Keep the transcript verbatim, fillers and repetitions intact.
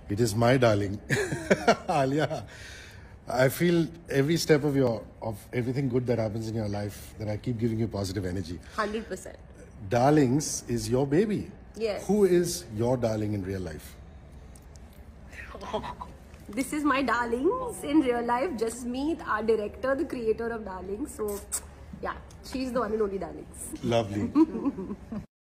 It is my darling. Alia, I feel every step of your, of everything good that happens in your life, that I keep giving you positive energy. one hundred percent. Darlings is your baby. Yes. Who is your darling in real life? This is my darlings in real life. Just me, our director, the creator of Darlings. So, yeah, she's the one and only darlings. Lovely.